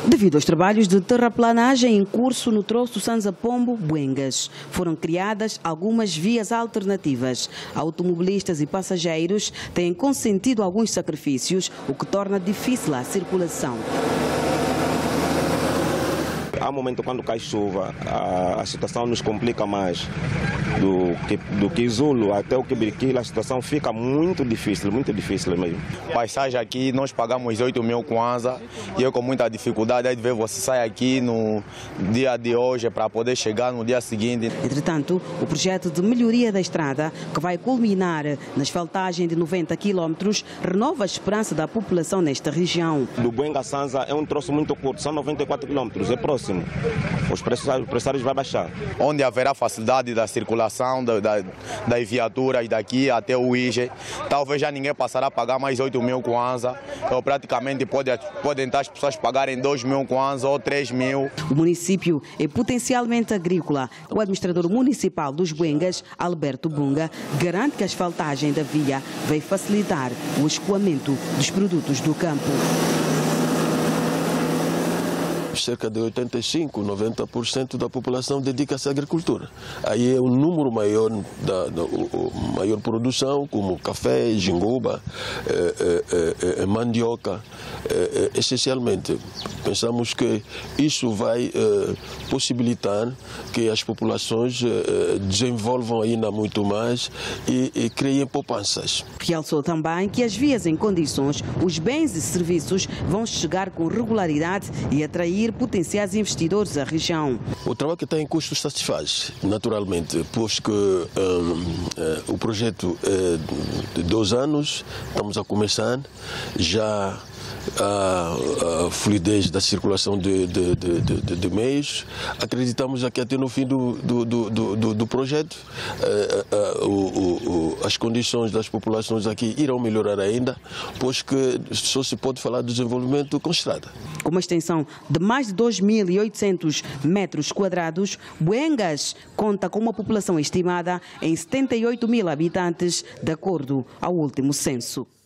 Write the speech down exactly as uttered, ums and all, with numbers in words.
Devido aos trabalhos de terraplanagem em curso no troço Sanza-Pombo-Buengas, foram criadas algumas vias alternativas. Automobilistas e passageiros têm consentido alguns sacrifícios, o que torna difícil a circulação. Há um momento quando cai chuva, a, a situação nos complica mais. Do que, do Quizulo até o Quibiriquila, a situação fica muito difícil, muito difícil mesmo. Passagem aqui, nós pagamos oito mil kwanza e eu com muita dificuldade aí de ver você sair aqui no dia de hoje para poder chegar no dia seguinte. Entretanto, o projeto de melhoria da estrada, que vai culminar na asfaltagem de noventa quilômetros, renova a esperança da população nesta região. Do Buenga a Sanza é um troço muito curto, são noventa e quatro quilômetros, é próximo. Os preços, os preços vão baixar. Onde haverá facilidade da circulação da, da, das viaturas daqui até o I G E, talvez já ninguém passará a pagar mais oito mil kwanza, ou praticamente pode, podem estar as pessoas pagarem dois mil kwanza ou três mil. O município é potencialmente agrícola. O administrador municipal dos Buengas, Alberto Bunga, garante que a asfaltagem da via vai facilitar o escoamento dos produtos do campo. Cerca de oitenta e cinco, noventa por cento da população dedica-se à agricultura. Aí é o número maior da, da o, o maior produção, como café, jingoba, eh, eh, eh, mandioca, eh, eh, essencialmente. Pensamos que isso vai eh, possibilitar que as populações eh, desenvolvam ainda muito mais e, e criem poupanças. Realçou também que as vias em condições, os bens e serviços vão chegar com regularidade e atrair potenciais investidores à região. O trabalho que está em curso satisfaz, naturalmente, pois que um, uh, o projeto é de dois anos, estamos a começar, já a, a fluidez da circulação de, de, de, de, de meios. Acreditamos que até no fim do, do, do, do, do projeto uh, uh, uh, uh, as condições das populações aqui irão melhorar ainda, pois que só se pode falar de desenvolvimento com estrada. Com uma extensão de mais de dois mil e oitocentos metros quadrados, Buengas conta com uma população estimada em setenta e oito mil habitantes, de acordo ao último censo.